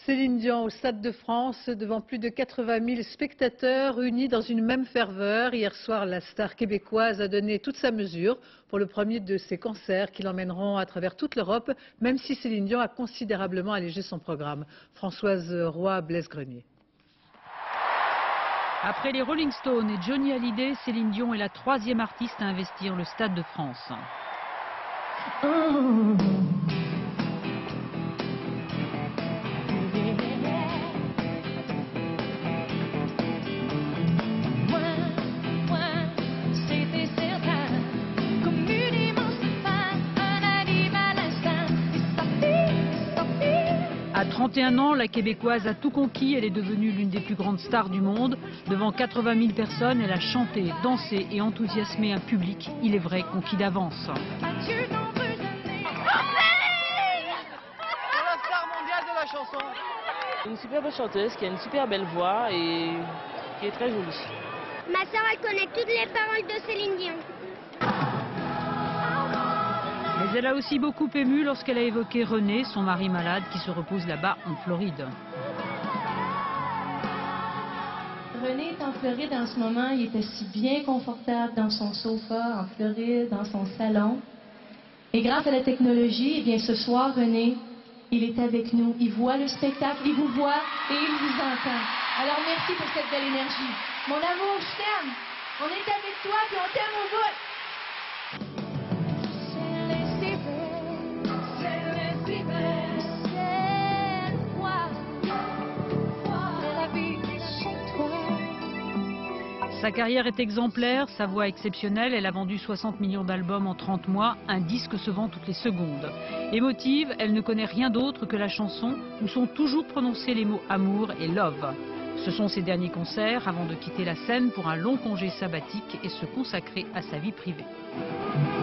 Céline Dion au Stade de France devant plus de 80 000 spectateurs unis dans une même ferveur. Hier soir, la star québécoise a donné toute sa mesure pour le premier de ses concerts qui l'emmèneront à travers toute l'Europe, même si Céline Dion a considérablement allégé son programme. Françoise Roy, Blaise-Grenier. Après les Rolling Stones et Johnny Hallyday, Céline Dion est la troisième artiste à investir le Stade de France. À 31 ans, la Québécoise a tout conquis. Elle est devenue l'une des plus grandes stars du monde. Devant 80 000 personnes, elle a chanté, dansé et enthousiasmé un public, il est vrai, conquis d'avance. C'est la star mondiale de la chanson. Une super belle chanteuse qui a une super belle voix et qui est très jolie. Ma soeur, elle connaît toutes les paroles de Céline Dion. Mais elle a aussi beaucoup ému lorsqu'elle a évoqué René, son mari malade, qui se repose là-bas en Floride. René est en Floride en ce moment. Il était si bien confortable dans son sofa en Floride, dans son salon. Et grâce à la technologie, eh bien, ce soir, René, il est avec nous. Il voit le spectacle, il vous voit et il vous entend. Alors merci pour cette belle énergie. Mon amour, je t'aime. On est avec toi puis on t'aime au bout. Sa carrière est exemplaire, sa voix exceptionnelle, elle a vendu 60 millions d'albums en 30 mois, un disque se vend toutes les secondes. Émotive, elle ne connaît rien d'autre que la chanson où sont toujours prononcés les mots amour et love. Ce sont ses derniers concerts avant de quitter la scène pour un long congé sabbatique et se consacrer à sa vie privée.